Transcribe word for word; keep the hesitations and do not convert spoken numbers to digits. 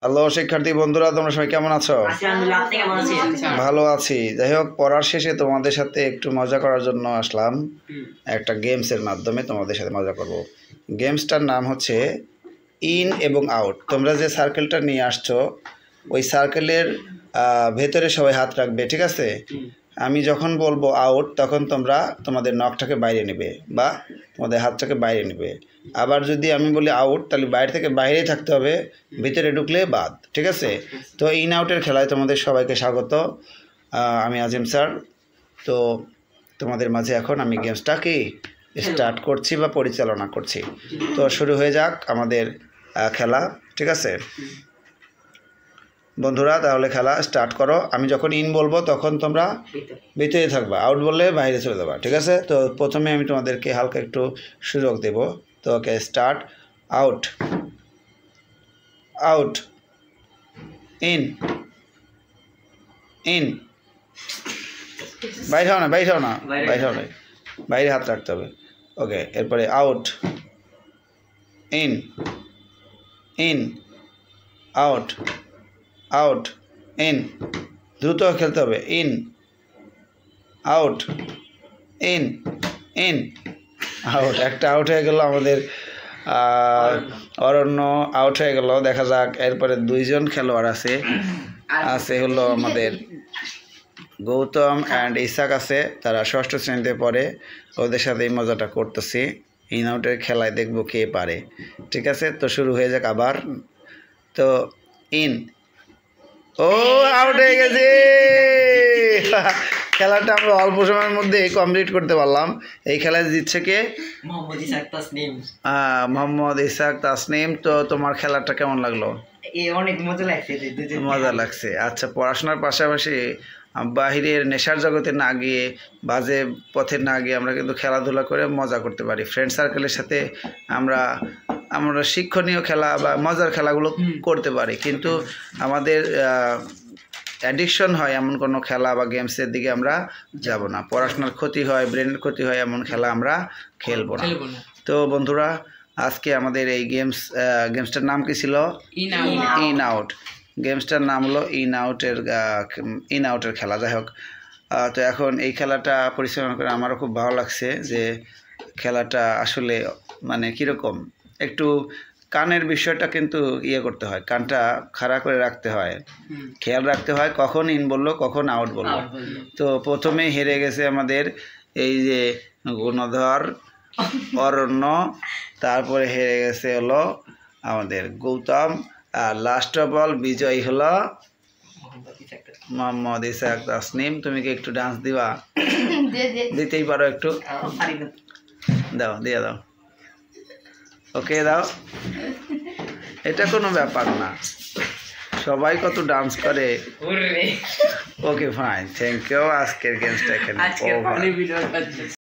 Hello শিক্ষার্থী বন্ধুরা, তোমরা সবাই কেমন আছো? ভালো আছি। যাই হোক, পড়ার শেষে তোমাদের সাথে একটু মজা করার জন্য আসলাম। একটা গেমসের মাধ্যমে তোমাদের সাথে মজা করব। গেমসটার নাম হচ্ছে ইন এবং আউট। তোমরা যে সার্কেলটা নিয়ে আসছো ওই সার্কেলের ভেতরে সবাই হাত রাখবে, ঠিক আছে? আমি যখন বলবো আউট তখন তোমরা তোমাদের নখটাকে বাইরে নেবে বা তোমাদের হাতটাকে বাইরে নেবে। আবার যদি আমি বলি আউট তাহলে বাইরে থেকে বাইরেই থাকতে হবে, ভিতরে ঢুকলে বাদ, ঠিক আছে? তো ইন আউটের খেলায় তোমাদের সবাইকে স্বাগত। আমি আজিম স্যার। তো তোমাদের মাঝে এখন আমি গেমসটাকে স্টার্ট করছি বা পরিচালনা করছি। তো শুরু হয়ে যাক আমাদের খেলা, ঠিক আছে বন্ধুরা? তাহলে খেলা স্টার্ট করো। আমি যখন ইন বলবো তখন তোমরা ভিতরে থাকবা, আউট বললে বাইরে চলে যাবা, ঠিক আছে? তো প্রথমে আমি তোমাদেরকে হালকা একটু সুযোগ দেব। তো okay, start. Out, out, in, in. বাইরে হও না, বাইরে হও না, বাইরে হও না, বাইরে হাত রাখতে হবে। ওকে, এরপরে out, in, in, out, out, in. দ্রুত খেলতে হবে। In, out, in, in, out. একটা আউট হয়ে গেল আমাদের অরণ্য, আউট হয়ে গেল। দেখা যাক এরপরে দুইজন খেলোয়াড় আছে আছে হলো আমাদের গৌতম অ্যান্ড ইসাক আছে, তারা ষষ্ঠ শ্রেণীতে পড়ে। ওদের সাথে এই মজাটা করতেছি। ইন আউটের খেলায় দেখবো কে পারে, ঠিক আছে? তো শুরু হয়ে যাক আবার। তো ইন, ও আউট হয়ে গেছে। খেলাটা আমরা অল্প সময়ের মধ্যে কমপ্লিট করতে পারলাম। এই খেলায় জিতছে কে? মোহাম্মদ ইসাক তাসনিম। হ্যাঁ, মোহাম্মদ ইসাক তাসনিম। তো তোমার খেলাটা কেমন লাগলো? অনেক মজা লাগছে। মজা লাগছে। আচ্ছা, পড়াশোনার পাশাপাশি বাহিরের নেশার জগতে না গিয়ে, বাজে পথে না গিয়ে আমরা কিন্তু খেলাধুলা করে মজা করতে পারি। ফ্রেন্ড সার্কেলের সাথে আমরা আমরা শিক্ষণীয় খেলা বা মজার খেলাগুলো করতে পারি, কিন্তু আমাদের অ্যাডিকশন হয় এমন কোনো খেলা বা গেমসের দিকে আমরা যাব না। পড়াশোনার ক্ষতি হয়, ব্রেনের ক্ষতি হয় এমন খেলা আমরা খেলবো না। তো বন্ধুরা, আজকে আমাদের এই গেমস গেমসটার নাম কি ছিল? In out. গেমসটার নাম হলো ইন আউটের ইন আউটের খেলা। যাই হোক, তো এখন এই খেলাটা পরিচালনা করে আমারও খুব ভালো লাগছে। যে খেলাটা আসলে মানে কীরকম, একটু কানের বিষয়টা কিন্তু ইয়ে করতে হয়, কানটা খাড়া করে রাখতে হয়, খেয়াল রাখতে হয় কখন ইন বললো কখন আউট বললো। তো প্রথমে হেরে গেছে আমাদের এই যে গুণধর অরণ্য, তারপরে হেরে গেছে হলো আমাদের গৌতম, আর লাস্ট অফ অল বিজয়ী হলো মোহাম্মদ ইসাক তাসনিম। তুমি কি একটু ডান্স দিবা? দিতেই পারো, একটু দাও, দিয়ে দাও। ওকে, দাও। এটা কোনো ব্যাপার না, সবাই কত ডান্স করে। Okay, fine, thank you. আজকের গেমসটা এখানে।